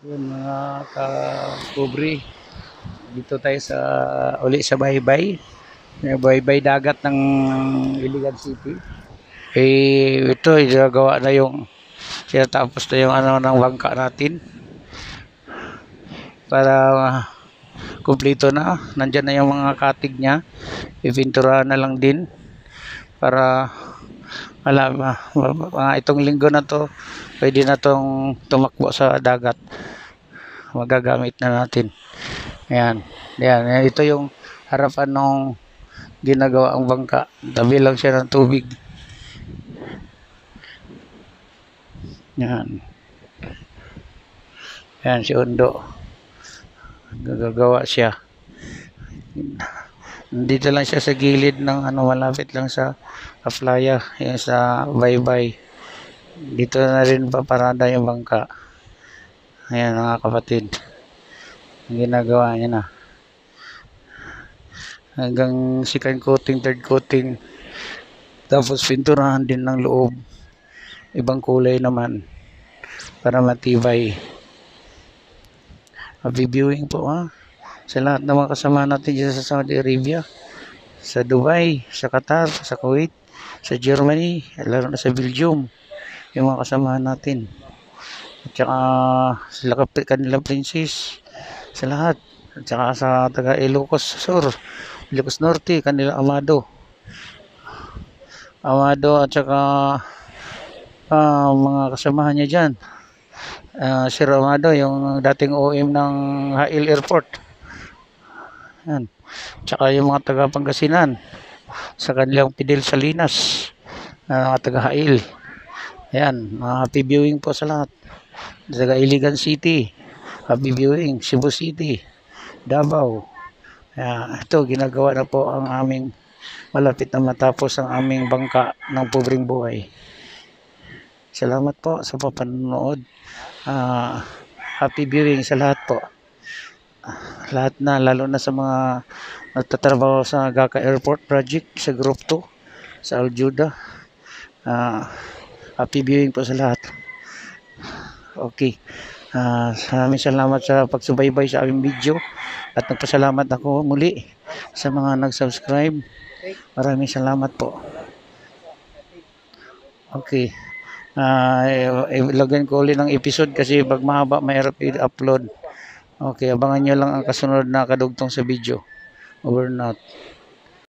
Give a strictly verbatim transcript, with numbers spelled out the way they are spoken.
Yun mga ka-pobre, dito tayo sa uli sa baybay. Baybay dagat ng Iligan City. Eh ito ginagawa na yung sinatapos na yung ano ng bangka natin para uh, kumpleto na. Nandyan na yung mga katig niya. Ipintura na lang din para wala ma, mga itong linggo na to pwede na tong tumakbo sa dagat, magagamit na natin. Ayan, ayan, ito yung harapan ng ginagawa ang bangka, tabi lang siya ng tubig. Yan, yan si Undo, gagawa siya. Dito lang siya sa gilid ng ano, malapit lang sa Aflaya, yung sa baybay. Dito na rin paparada yung bangka. Ayan mga kapatid, ang ginagawa niya na. Hanggang second coating, third coating. Tapos pinturahan din ng loob. Ibang kulay naman para matibay. Happy viewing po ha sa lahat ng mga kasama natin dyan sa Saudi Arabia, sa Dubai, sa Qatar, sa Kuwait, sa Germany, lalo na sa Belgium, yung mga kasama natin. At saka sila kanilang princess, sa lahat. At saka sa taga Ilocos Sur, Ilocos Norte, kanila Amado. Amado at saka uh, mga kasamahan niya dyan. Uh, Sir Amado, yung dating O M ng Hail Airport. Yan. Tsaka yung mga taga Pangasinan sa kanilang Fidel Salinas, uh, mga taga Hail. Ayan, uh, happy viewing po sa lahat. Taga Iligan City, happy viewing. Cebu City, Davao. Uh, ito, ginagawa na po ang aming, malapit na matapos ang aming bangka ng pobreng buhay. Salamat po sa papanonood. Uh, happy viewing sa lahat po. Lahat na, lalo na sa mga nagtatrabaho sa Gaka Airport Project, sa Group two, sa Aljuda. Uh, happy viewing po sa lahat. Okay. Uh, maraming salamat sa pagsubaybay sa aming video. At nagpasalamat ako muli sa mga nag-subscribe. Maraming salamat po. Okay. Uh, ilagyan ko ulit ng episode kasi pag mahaba mahirap i-upload. Okay, abangan nyo lang ang kasunod na kadugtong sa video. Over and out.